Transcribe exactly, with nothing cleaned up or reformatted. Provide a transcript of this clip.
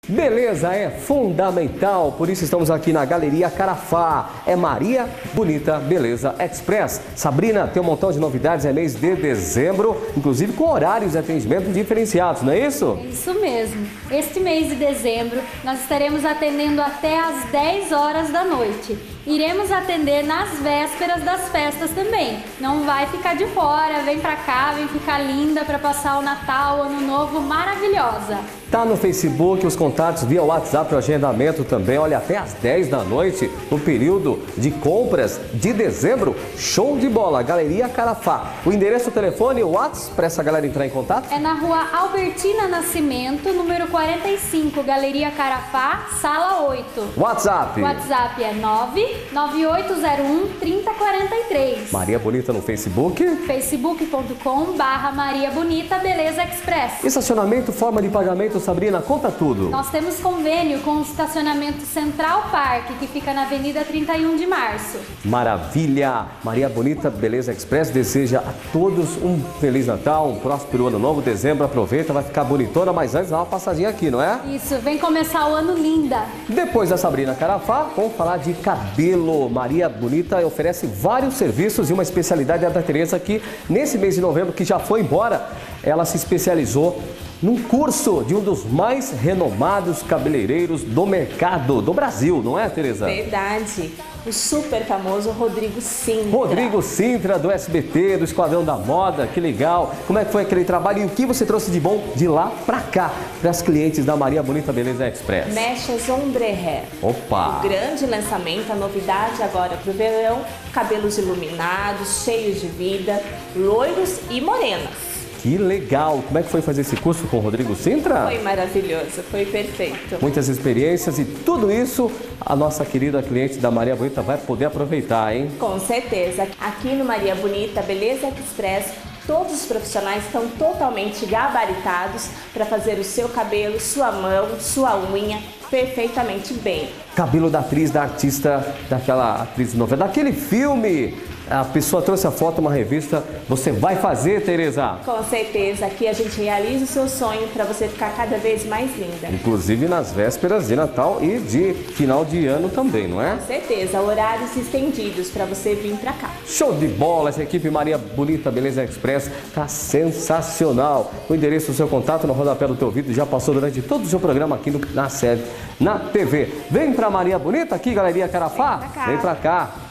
Beleza é fundamental, por isso estamos aqui na Galeria Carafá. É Maria Bonita Beleza Express. Sabrina, tem um montão de novidades, é mês de dezembro, inclusive com horários de atendimento diferenciados, não é isso? Isso mesmo. Este mês de dezembro, nós estaremos atendendo até às dez horas da noite. Iremos atender nas vésperas das festas também. Não vai ficar de fora, vem pra cá, vem ficar linda para passar o Natal, o Ano Novo maravilhosa. Tá no Facebook, os contatos via WhatsApp, o agendamento também. Olha, até às dez da noite, no período de compras de dezembro. Show de bola, Galeria Carafá. O endereço, o telefone, o WhatsApp para essa galera entrar em contato? É na rua Albertina Nascimento, número quarenta e cinco, Galeria Carafá, sala oito. WhatsApp? WhatsApp é nove nove oito zero um, três zero quatro três. Maria Bonita no Facebook? facebook ponto com barra Maria Bonita Beleza Express. Estacionamento, forma de pagamento, Sabrina, conta tudo. Nós temos convênio com o estacionamento Central Park, que fica na Avenida trinta e um de março. Maravilha! Maria Bonita Beleza Express deseja a todos um Feliz Natal, um próspero Ano Novo. Dezembro, aproveita, vai ficar bonitona, mas antes dá uma passadinha aqui, não é? Isso, vem começar o ano linda. Depois da Sabrina Carafá, vamos falar de cabelo. Maria Bonita oferece vários serviços e uma especialidade é da Tereza, que nesse mês de novembro, que já foi embora, ela se especializou num curso de um dos mais renomados cabeleireiros do mercado do Brasil, não é, Tereza? Verdade. O super famoso Rodrigo Sintra. Rodrigo Sintra, do S B T, do Esquadrão da Moda, que legal. Como é que foi aquele trabalho e o que você trouxe de bom de lá pra cá, para as clientes da Maria Bonita Beleza Express? Mechas Ombre Hair. Opa! O grande lançamento, a novidade agora pro verão, cabelos iluminados, cheios de vida, loiros e morenas. Que legal! Como é que foi fazer esse curso com o Rodrigo Sintra? Foi maravilhoso, foi perfeito. Muitas experiências e tudo isso a nossa querida cliente da Maria Bonita vai poder aproveitar, hein? Com certeza. Aqui no Maria Bonita Beleza Express, todos os profissionais estão totalmente gabaritados para fazer o seu cabelo, sua mão, sua unha perfeitamente bem. Cabelo da atriz, da artista, daquela atriz de novela, daquele filme. A pessoa trouxe a foto, uma revista. Você vai fazer, Tereza? Com certeza. Aqui a gente realiza o seu sonho para você ficar cada vez mais linda. Inclusive nas vésperas de Natal e de final de ano também, não é? Com certeza. Horários estendidos para você vir para cá. Show de bola! Essa equipe Maria Bonita Beleza Express tá sensacional. O endereço do seu contato no rodapé do teu vídeo já passou durante todo o seu programa aqui no, na sede, na T V. Vem pra Maria Bonita aqui, Galeria Carafá. Vem pra cá. Vem pra cá.